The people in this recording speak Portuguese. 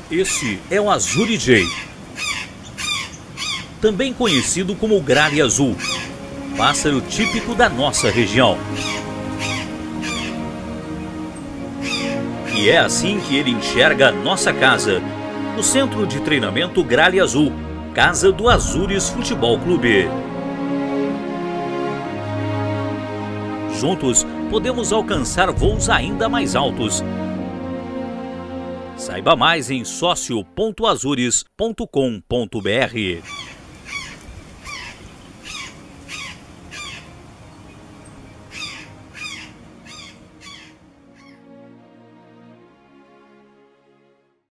Esse é o Azuri Jay, também conhecido como gralha azul, pássaro típico da nossa região. E é assim que ele enxerga a nossa casa, no Centro de Treinamento Gralha Azul, casa do Azures Futebol Clube. Juntos, podemos alcançar voos ainda mais altos. Saiba mais em socio.azures.com.br.